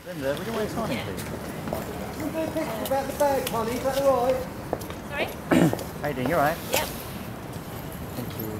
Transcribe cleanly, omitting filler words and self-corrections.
Linda, would you mind signing, please? Can you do a picture about the bag, Connie? Is that alright? Sorry? How you doing? You alright? Yep. Thank you.